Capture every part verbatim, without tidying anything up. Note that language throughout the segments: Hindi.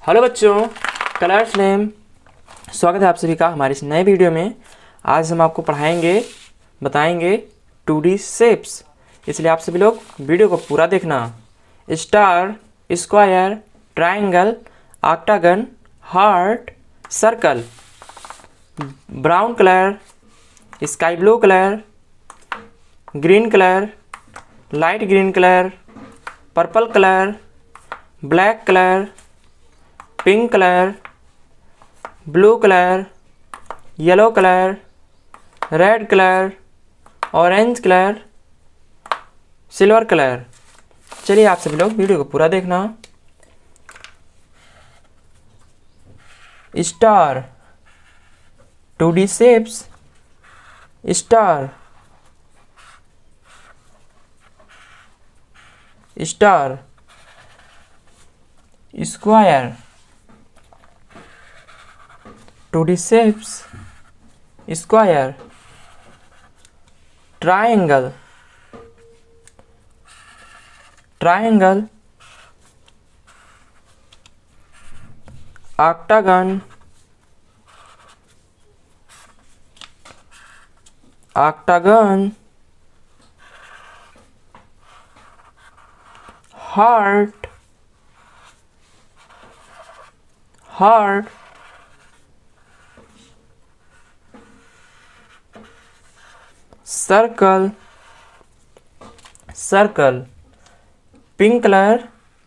हेलो बच्चों, कलर्स नेम स्वागत है आप सभी का हमारे इस नए वीडियो में। आज हम आपको पढ़ाएंगे बताएंगे टू डी शेप्स, इसलिए आप सभी लोग वीडियो को पूरा देखना। Star, square, triangle, octagon, heart, circle, brown colour, sky blue colour, green colour, light green colour, purple colour, black colour, pink colour, blue colour, yellow colour, red colour, orange colour, silver colour. चलिए आप सभी लोग वीडियो को पूरा देखना। Star, two D shapes, star, star, square, two D shapes, square, triangle, triangle, octagon, octagon, heart, heart, circle, circle, pink colour,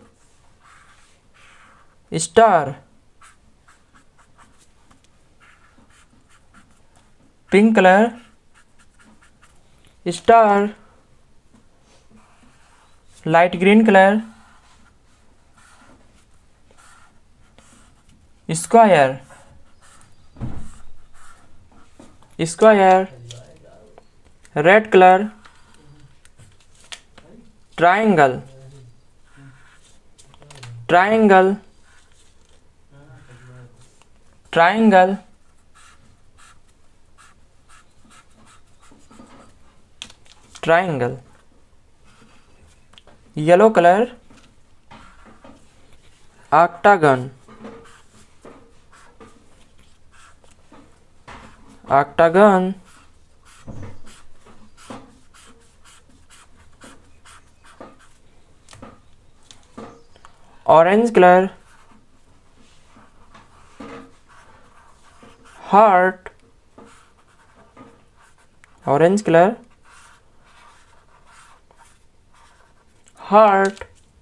star, pink colour, star, light green colour, square, square, red colour, triangle, triangle, triangle, triangle, yellow colour, octagon, octagon, orange colour, heart, orange colour, heart,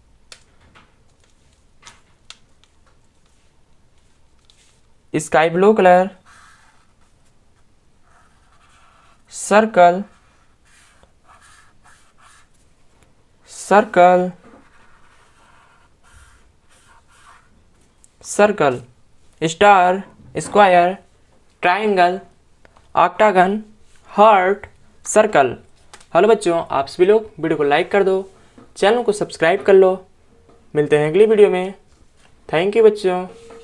sky blue colour, circle, circle, circle, star, square, triangle, octagon, heart, circle. Hello बच्चों, आप सभी लोग वीडियो को लाइक कर दो, चैनल को सब्सक्राइब कर लो। मिलते हैं अगली वीडियो में। थैंक यू बच्चों।